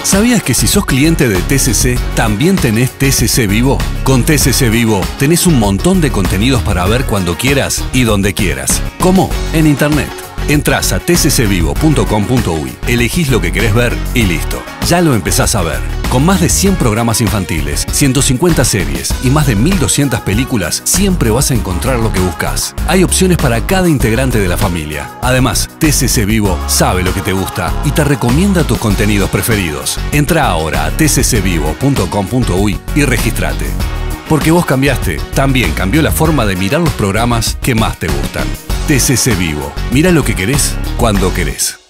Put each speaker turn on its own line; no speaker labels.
¿Sabías que si sos cliente de TCC, también tenés TCC Vivo? Con TCC Vivo tenés un montón de contenidos para ver cuando quieras y donde quieras. ¿Cómo? En Internet. Entrás a tccvivo.com.uy, elegís lo que querés ver y listo. Ya lo empezás a ver. Con más de 100 programas infantiles, 150 series y más de 1200 películas, siempre vas a encontrar lo que buscas. Hay opciones para cada integrante de la familia. Además, TCC Vivo sabe lo que te gusta y te recomienda tus contenidos preferidos. Entra ahora a tccvivo.com.uy y registrate. Porque vos cambiaste, también cambió la forma de mirar los programas que más te gustan. TCC Vivo. Mira lo que querés, cuando querés.